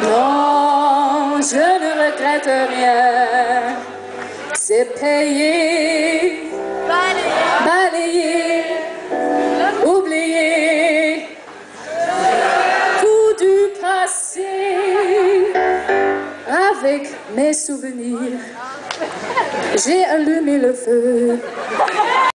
Non, je ne regrette rien. C'est payé, balayé, oublié, tout du passé. Avec mes souvenirs, j'ai allumé le feu.